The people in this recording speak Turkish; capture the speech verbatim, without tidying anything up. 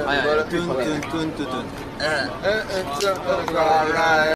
哎呀，蹲蹲蹲蹲蹲。 嗯嗯嗯，这个来。